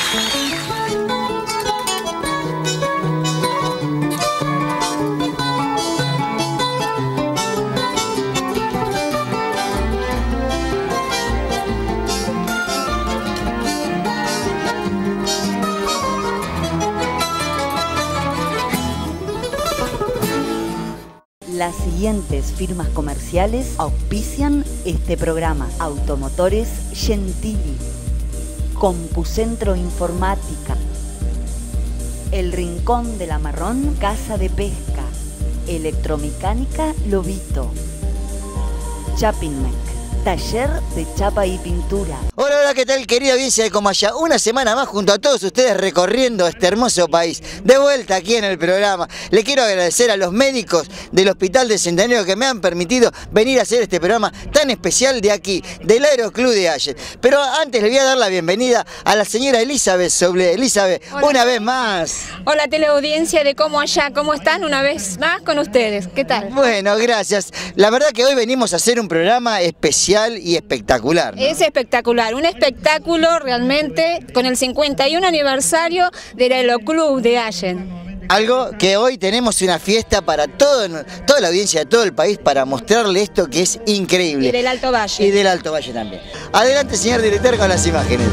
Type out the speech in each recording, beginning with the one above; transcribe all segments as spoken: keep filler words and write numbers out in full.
Las siguientes firmas comerciales auspician este programa: Automotores Gentili, Compucentro Informática, El Rincón del Amarrón, Casa de Pesca, Electromecánica Lobito, Chapinmec, Taller de Chapa y Pintura. Hola, hola, ¿qué tal, querida audiencia de Comayá? Una semana más junto a todos ustedes recorriendo este hermoso país. De vuelta aquí en el programa. Le quiero agradecer a los médicos del Hospital de Centenario que me han permitido venir a hacer este programa tan especial de aquí, del Aeroclub de Allen. Pero antes le voy a dar la bienvenida a la señora Elizabeth Soble. Elizabeth, hola. Una vez más. Hola, teleaudiencia de Comayá, ¿cómo están? Una vez más con ustedes, ¿qué tal? Bueno, gracias. La verdad que hoy venimos a hacer un programa especial y espectacular, ¿no? Es espectacular, un espectáculo realmente con el cincuenta y uno aniversario del Aeroclub de Allen. Algo que hoy tenemos una fiesta para todo, toda la audiencia de todo el país para mostrarle esto que es increíble. Y del Alto Valle. Y del Alto Valle también. Adelante, señor director, con las imágenes.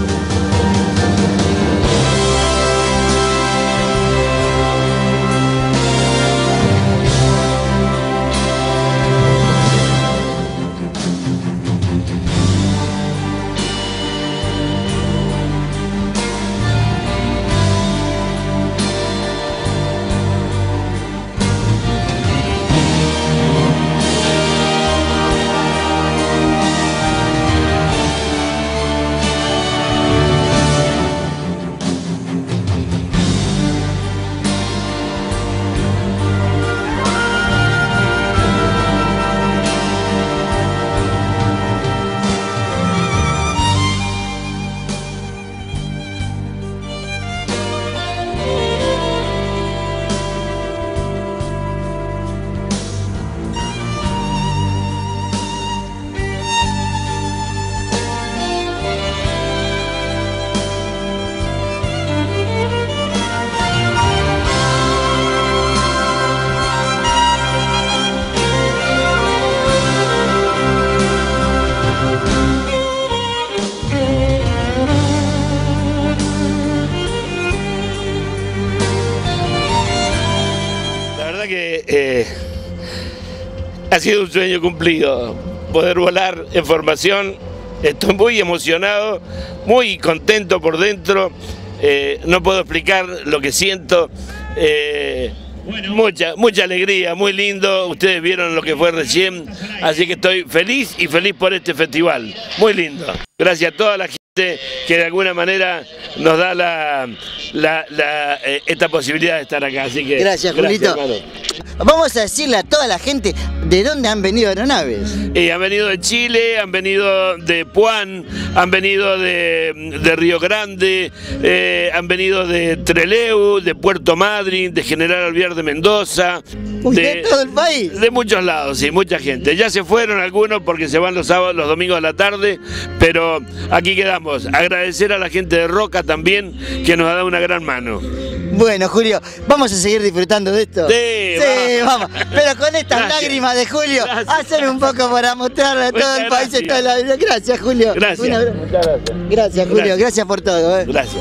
Que eh, ha sido un sueño cumplido, poder volar en formación. Estoy muy emocionado, muy contento por dentro, eh, no puedo explicar lo que siento, eh, mucha, mucha alegría, muy lindo, ustedes vieron lo que fue recién, así que estoy feliz y feliz por este festival, muy lindo. Gracias a toda la gente que de alguna manera nos da la, la, la, eh, esta posibilidad de estar acá, así que gracias, Julito. Gracias, vamos a decirle a toda la gente de dónde han venido aeronaves. Eh, han venido de Chile, han venido de Puan, han venido de, de Río Grande, eh, han venido de Trelew, de Puerto Madryn, de General Alvear de Mendoza. Uy, de, de todo el país. De muchos lados, sí, mucha gente. Ya se fueron algunos porque se van los sábados, los domingos a la tarde, pero aquí quedamos. Agradecer a la gente de Roca también, que nos ha dado una gran mano. Bueno, Julio, ¿vamos a seguir disfrutando de esto? Sí, sí vamos. vamos. Pero con estas gracias. lágrimas de Julio, hacer un poco para mostrarle a todo Muchas el país. Toda la... Gracias, Julio. Gracias. Una... Muchas gracias. Gracias, Julio. Gracias, gracias por todo. ¿eh? Gracias.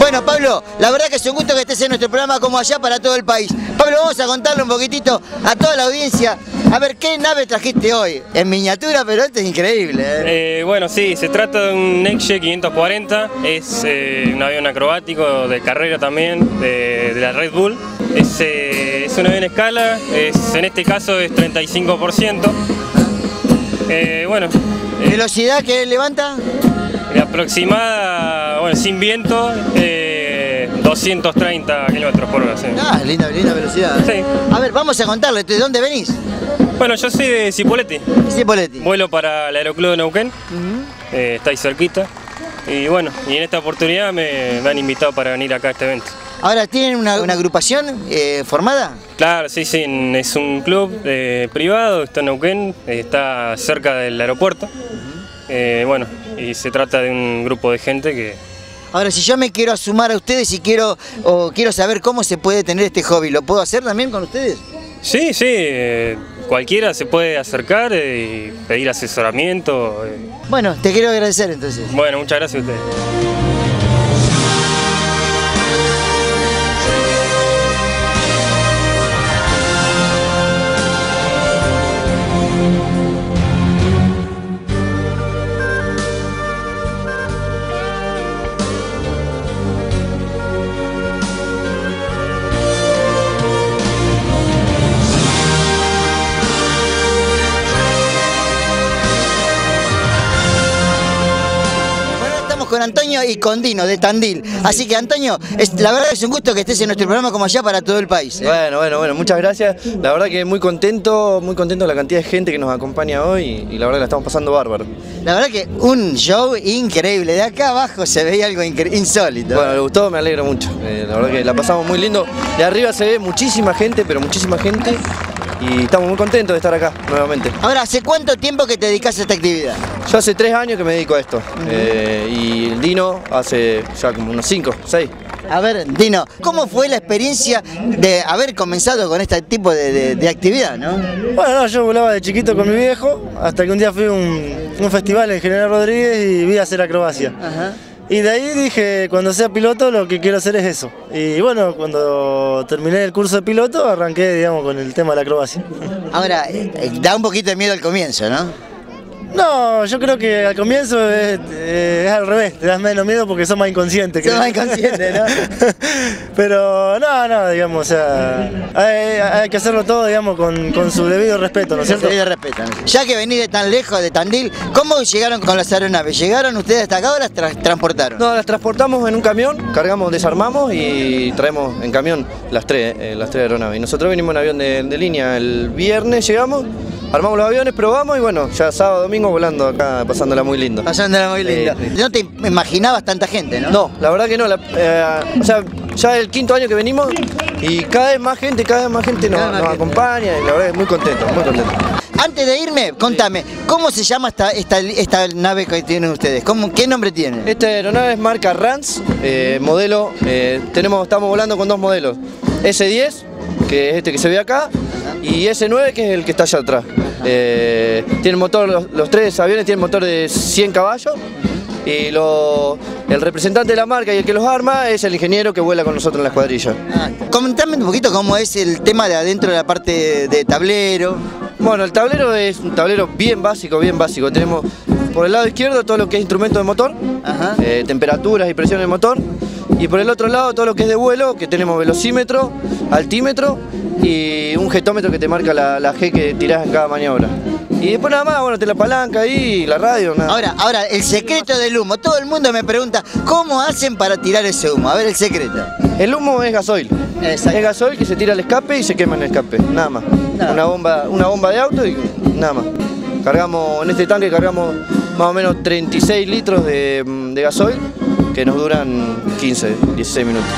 Bueno, Pablo, la verdad que es un gusto que estés en nuestro programa Como Allá para todo el país. Pablo, vamos a contarle un poquitito a toda la audiencia, a ver qué nave trajiste hoy. En miniatura, pero esto es increíble. ¿eh? Eh, bueno, sí, se trata de un Nextjet quinientos cuarenta, es eh, un avión acrobático de carrera también, de, de la Red Bull. Es, eh, es un avión a escala, es, en este caso es treinta y cinco por ciento. Eh, bueno, eh, ¿Velocidad que levanta? la aproximada, bueno, sin viento, eh, doscientos treinta kilómetros por hora. Sí. Ah, linda, linda velocidad. Sí. A ver, vamos a contarle, ¿de dónde venís? Bueno, yo soy de Cipolletti, Cipolletti. vuelo para el Aeroclub de Neuquén, Uh-huh. eh, está ahí cerquita. Y bueno, y en esta oportunidad me, me han invitado para venir acá a este evento. Ahora, ¿tienen una, una agrupación eh, formada? Claro, sí, sí, es un club eh, privado, está en Neuquén, eh, está cerca del aeropuerto. Eh, bueno, y se trata de un grupo de gente que... Ahora, si yo me quiero sumar a ustedes y quiero, o quiero saber cómo se puede tener este hobby, ¿lo puedo hacer también con ustedes? Sí, sí, eh, cualquiera se puede acercar eh, y pedir asesoramiento. eh. Bueno, te quiero agradecer entonces. Bueno, muchas gracias a ustedes. Con Antonio y con Dino de Tandil. Así que, Antonio, es, la verdad es un gusto que estés en nuestro programa Como Allá para todo el país. ¿eh? Bueno, bueno, bueno, muchas gracias. La verdad que muy contento, muy contento de la cantidad de gente que nos acompaña hoy y la verdad que la estamos pasando bárbaro. La verdad que un show increíble. De acá abajo se veía algo insólito. Bueno, le gustó, me alegro mucho. Eh, la verdad que la pasamos muy lindo. De arriba se ve muchísima gente, pero muchísima gente. Y estamos muy contentos de estar acá nuevamente. Ahora, ¿hace cuánto tiempo que te dedicas a esta actividad? Yo hace tres años que me dedico a esto. Uh-huh. eh, y el Dino hace ya como unos cinco, seis. A ver, Dino, ¿cómo fue la experiencia de haber comenzado con este tipo de, de, de actividad, no? Bueno, no, yo volaba de chiquito con mi viejo, hasta que un día fui a un, un festival en General Rodríguez y vi hacer acrobacia. Ajá. Y de ahí dije, cuando sea piloto lo que quiero hacer es eso. Y bueno, cuando terminé el curso de piloto arranqué, digamos, con el tema de la acrobacia. Ahora, eh, da un poquito de miedo al comienzo, ¿no? No, yo creo que al comienzo es, eh, es al revés, te das menos miedo porque sos más inconsciente. Sos más inconsciente, ¿no? Pero no, no, digamos, o sea, hay, hay que hacerlo todo, digamos, con, con su debido respeto, ¿no es cierto? Con su debido respeto. Ya que venís de tan lejos, de Tandil, ¿cómo llegaron con las aeronaves? ¿Llegaron ustedes hasta acá o las tra transportaron? No, las transportamos en un camión, cargamos, desarmamos y traemos en camión las tres, eh, las tres aeronaves. Y nosotros venimos en avión de, de línea el viernes, llegamos, armamos los aviones, probamos y bueno, ya sábado, domingo volando acá, pasándola muy lindo. Pasándola muy lindo. Eh, no te imaginabas tanta gente, ¿no? No, la verdad que no. La, eh, o sea, ya es el quinto año que venimos y cada vez más gente, cada vez más gente nos, nos acompaña y la verdad es muy contento, muy contento. Antes de irme, contame, ¿cómo se llama esta, esta, esta nave que tienen ustedes? ¿Cómo, ¿Qué nombre tiene? Esta aeronave es marca Rans, eh, modelo, eh, tenemos, estamos volando con dos modelos. ese diez, que es este que se ve acá, y ese nueve, que es el que está allá atrás. Eh, tienen motor, los, los tres aviones tienen motor de cien caballos. Y lo, el representante de la marca y el que los arma es el ingeniero que vuela con nosotros en la escuadrilla. Ah, comentame un poquito cómo es el tema de adentro de la parte de, de tablero. Bueno, el tablero es un tablero bien básico, bien básico. Tenemos por el lado izquierdo todo lo que es instrumento de motor, eh, temperaturas y presión del motor. Y por el otro lado todo lo que es de vuelo, que tenemos velocímetro, altímetro y un jetómetro que te marca la, la G que tirás en cada maniobra. Y después nada más, bueno, te la palanca ahí, la radio, nada. Ahora, ahora, el secreto del humo. Todo el mundo me pregunta, ¿cómo hacen para tirar ese humo? A ver, el secreto. El humo es gasoil. Exacto. Es gasoil que se tira al escape y se quema en el escape, nada más. Nada. Una bomba, una bomba de auto y nada más. Cargamos, en este tanque cargamos más o menos treinta y seis litros de, de gasoil que nos duran quince, dieciséis minutos.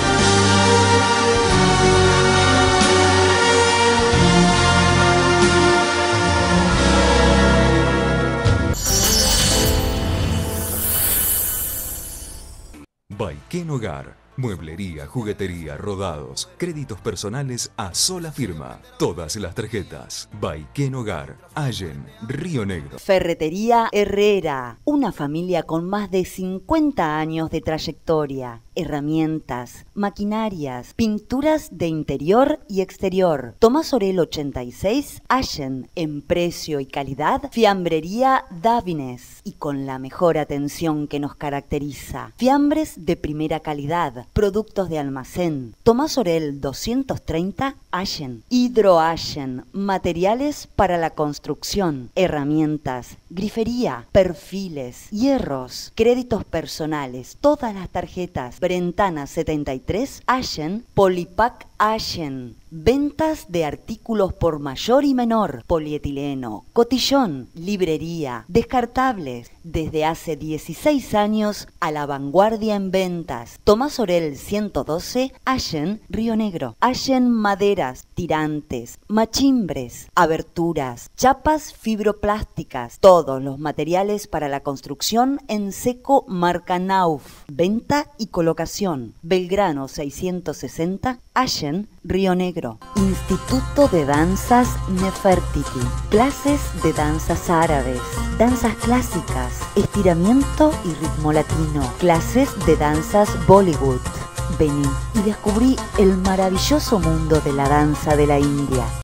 Baiken Hogar, Mueblería, juguetería, rodados, créditos personales a sola firma. Todas las tarjetas. Baiken Hogar, Allen, Río Negro. Ferretería Herrera, una familia con más de cincuenta años de trayectoria. Herramientas, maquinarias, pinturas de interior y exterior. Tomás Orel ochenta y seis, Allen, en precio y calidad. Fiambrería Davines, y con la mejor atención que nos caracteriza. Fiambres de primera calidad, productos de almacén. Tomás Orel doscientos treinta, Allen. Hidro Allen, materiales para la construcción. Herramientas, grifería, perfiles, hierros, créditos personales, todas las tarjetas. Brentana setenta y tres, Allen. Polipac Allen. Ventas de artículos por mayor y menor, polietileno, cotillón, librería, descartables, desde hace dieciséis años a la vanguardia en ventas. Tomás Orel ciento doce, Allen, Río Negro. Allen maderas, tirantes, machimbres, aberturas, chapas fibroplásticas, todos los materiales para la construcción en seco marca Nauf. Venta y colocación. Belgrano seiscientos sesenta, Allen, Río Negro. Instituto de Danzas Nefertiti. Clases de danzas árabes, danzas clásicas, estiramiento y ritmo latino. Clases de danzas Bollywood. Vení y descubrí el maravilloso mundo de la danza de la India.